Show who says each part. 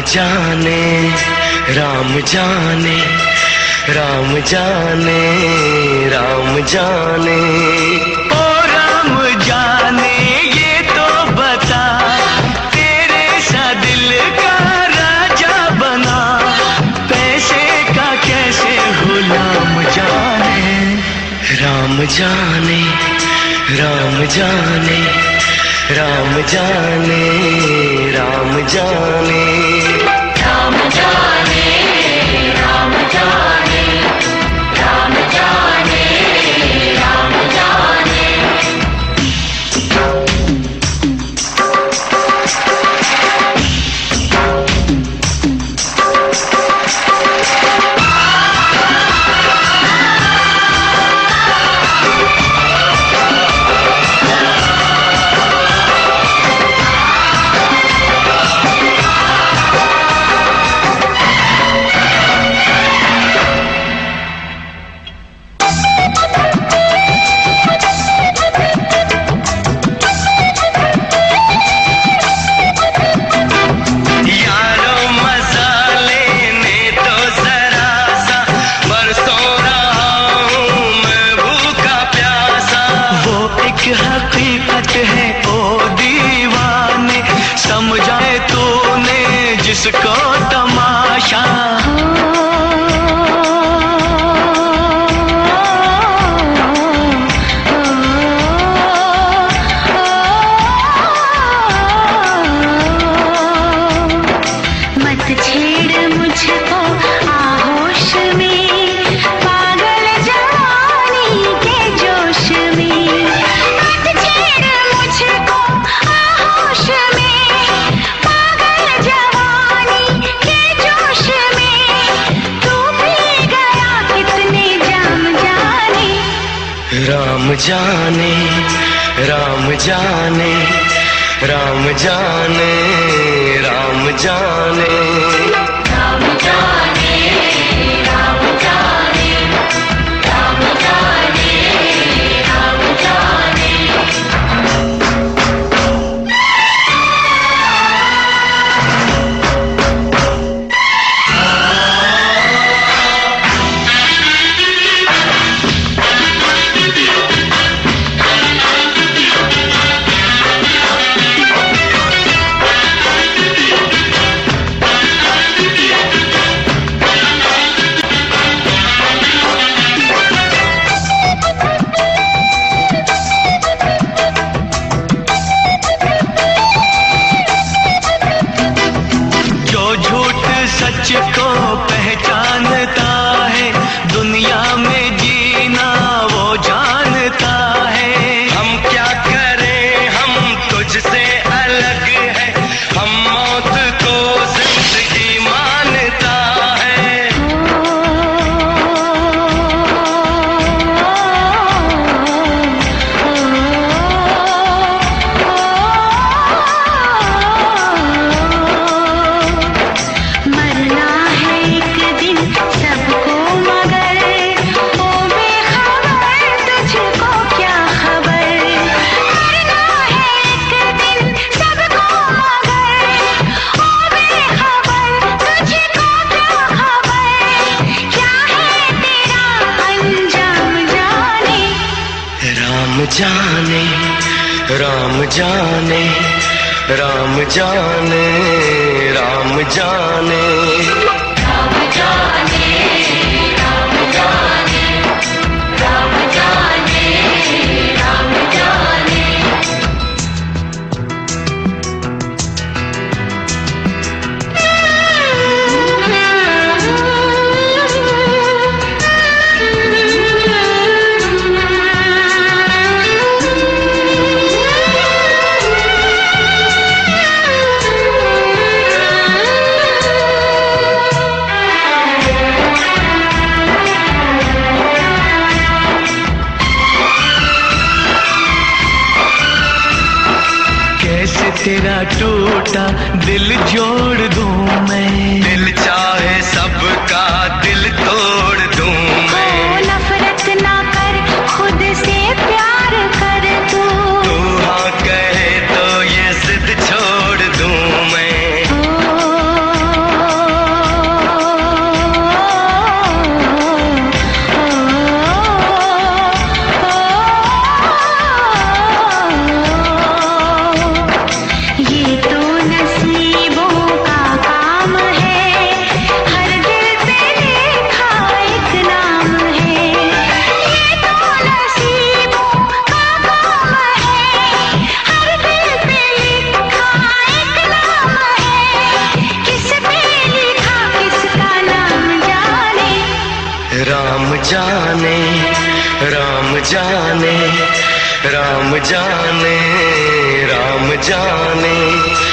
Speaker 1: जाने, राम जाने, राम जाने, राम जाने। ओ राम जाने ये तो बता, तेरे सा दिल का राजा बना, पैसे का कैसे गुलाम जाने। राम जाने, राम जाने, राम जाने, राम जाने, राम जाने, राम जाने, राम जाने, राम जाने। हकीकत है ओ दीवाने, समझाए तूने जिसको तमाशा।
Speaker 2: मत छेड़ मुझको आहोश में, पागल जवानी के जोश में। मत छेड़ मुझको आहोश में, पागल जवानी के जोश में। तू पी गया कितने जाम जाने।
Speaker 1: राम जाने, राम जाने, राम जाने, राम जाने, राम जाने, राम जाने, राम जाने, राम जाने। सच को पहचानता है, दुनिया में जीना वो जानता है। हम क्या करें, हम तुझसे अलग है, हम मौत को जिंदगी मानता है। राम जाने, राम जाने, राम जाने, राम जाने, राम जाने, राम जाने, राम जाने, राम जाने। तेरा टूटा दिल जोड़ दूं मैं, दिल चाहे सबका दिल तोड़ दूं मैं।
Speaker 2: नफरत ना कर, खुद से प्यार कर तू
Speaker 1: हाँ कहे तो ये जिद छोड़ दूं मैं। जाने, राम जाने, राम जाने।